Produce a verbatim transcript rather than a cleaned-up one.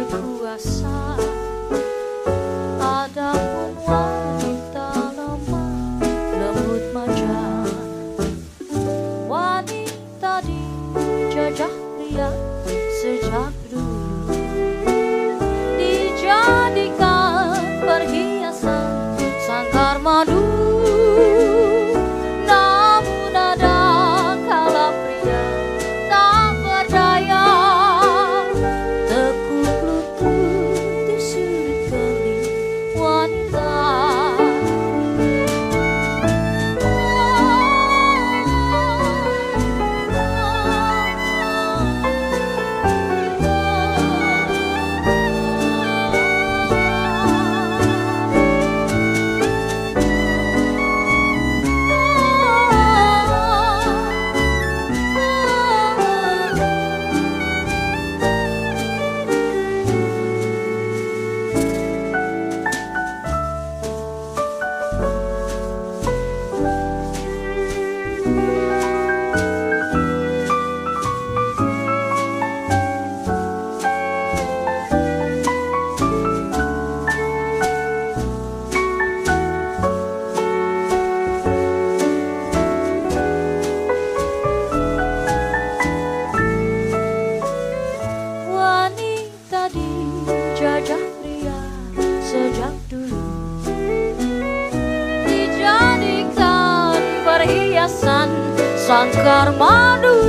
berkuasa. Adapun wanita lemah lembut manja, wanita dijajah pria sejak dulu, dijadikan perhiasan sangkar madu. Namun ada kala pria tak berdaya, tekuk lutut di sudut keling wanita. Dijajah pria sejak dulu, dijadikan perhiasan sangkar madu.